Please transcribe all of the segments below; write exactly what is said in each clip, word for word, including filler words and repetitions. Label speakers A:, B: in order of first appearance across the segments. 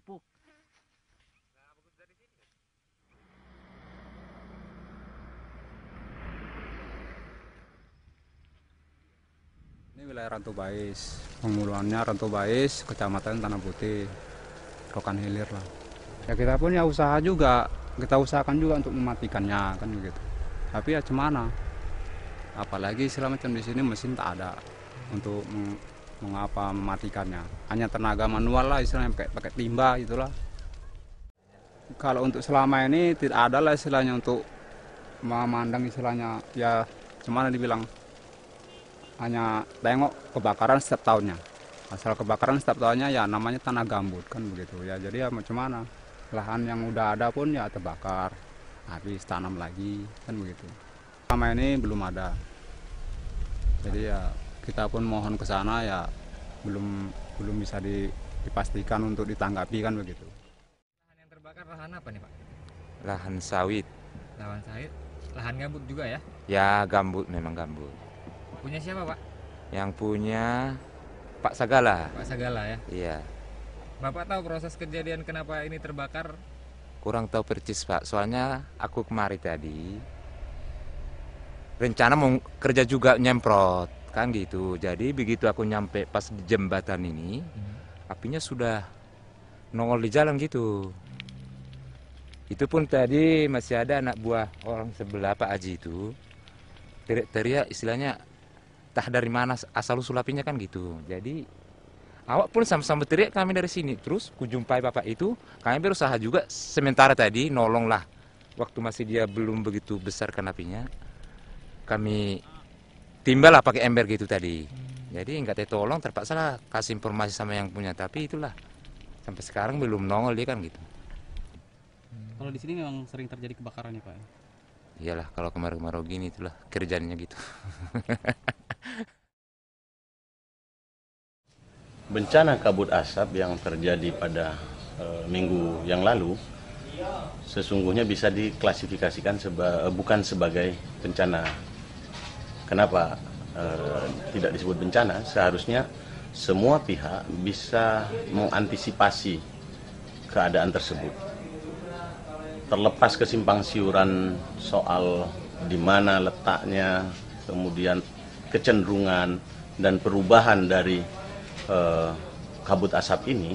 A: empuk.
B: Ini wilayah Rantau Bais, pemuluannya Rantau Bais, Kecamatan Tanah Putih, Rokan Hilir lah. Ya kita pun ya usaha juga, kita usahakan juga untuk mematikannya kan begitu. Tapi ya cemana, apalagi segala macam di sini mesin tak ada untuk meng, mengapa mematikannya. Hanya tenaga manual lah istilahnya pakai pakai timba itulah. Kalau untuk selama ini tidak ada lah istilahnya untuk memandang istilahnya ya cemana dibilang. Hanya tengok kebakaran setiap tahunnya. Asal kebakaran setiap tahunnya ya namanya tanah gambut kan begitu ya. Jadi ya macam mana, lahan yang udah ada pun ya terbakar, habis tanam lagi kan begitu. Selama ini belum ada. Jadi ya kita pun mohon ke sana ya belum belum bisa dipastikan untuk ditanggapi kan begitu.
A: Lahan yang terbakar lahan apa nih Pak?
C: Lahan sawit.
A: Lahan sawit, lahan gambut juga ya?
C: Ya gambut, memang gambut.
A: Punya siapa Pak?
C: Yang punya Pak Sagala.
A: Pak Sagala ya?
C: Iya.
A: Bapak tahu proses kejadian kenapa ini terbakar?
C: Kurang tahu percis Pak, soalnya aku kemari tadi rencana mau kerja juga nyemprot kan gitu. Jadi begitu aku nyampe pas di jembatan ini, hmm. apinya sudah nongol di jalan gitu. Itu pun tadi masih ada anak buah orang sebelah Pak Aji itu teriak-teriak istilahnya tah dari mana asal usul apinya kan gitu. Jadi awak pun sama-sama teriak kami dari sini. Terus kujumpai bapak itu, kami berusaha juga sementara tadi nolong lah. Waktu masih dia belum begitu besar kan apinya, kami timbal lah pakai ember gitu tadi. Jadi nggak tolong, terpaksa lah kasih informasi sama yang punya. Tapi itulah sampai sekarang belum nongol dia kan gitu.
D: Kalau di sini memang sering terjadi kebakaran ya Pak?
C: Iyalah kalau kemarau-kemarau gini itulah kerjanya gitu.
E: Bencana kabut asap yang terjadi pada e, minggu yang lalu sesungguhnya bisa diklasifikasikan seba, bukan sebagai bencana. Kenapa e, tidak disebut bencana? Seharusnya semua pihak bisa mengantisipasi keadaan tersebut. Terlepas kesimpang siuran soal di mana letaknya, kemudian kecenderungan dan perubahan dari eh, kabut asap ini,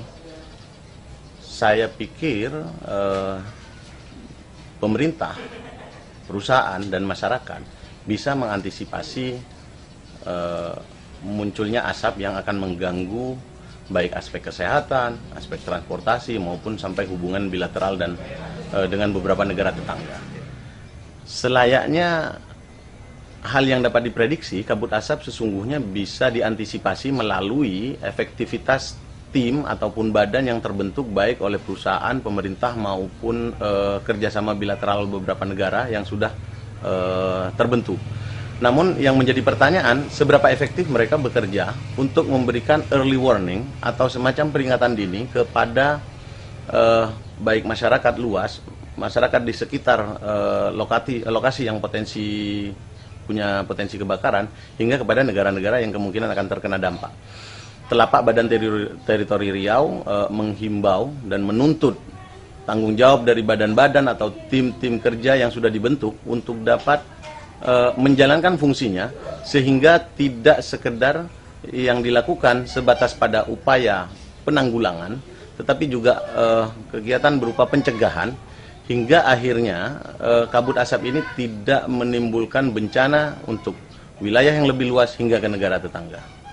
E: saya pikir eh, pemerintah, perusahaan dan masyarakat bisa mengantisipasi eh, munculnya asap yang akan mengganggu baik aspek kesehatan, aspek transportasi maupun sampai hubungan bilateral dan eh, dengan beberapa negara tetangga. Selayaknya hal yang dapat diprediksi, kabut asap sesungguhnya bisa diantisipasi melalui efektivitas tim ataupun badan yang terbentuk baik oleh perusahaan, pemerintah maupun e, kerjasama bilateral beberapa negara yang sudah e, terbentuk. Namun yang menjadi pertanyaan, seberapa efektif mereka bekerja untuk memberikan early warning atau semacam peringatan dini kepada e, baik masyarakat luas, masyarakat di sekitar e, lokasi, lokasi yang potensi punya potensi kebakaran, hingga kepada negara-negara yang kemungkinan akan terkena dampak. Telapak Badan Teritori Riau e, menghimbau dan menuntut tanggung jawab dari badan-badan atau tim-tim kerja yang sudah dibentuk untuk dapat e, menjalankan fungsinya, sehingga tidak sekedar yang dilakukan sebatas pada upaya penanggulangan, tetapi juga e, kegiatan berupa pencegahan, hingga akhirnya eh, kabut asap ini tidak menimbulkan bencana untuk wilayah yang lebih luas hingga ke negara tetangga.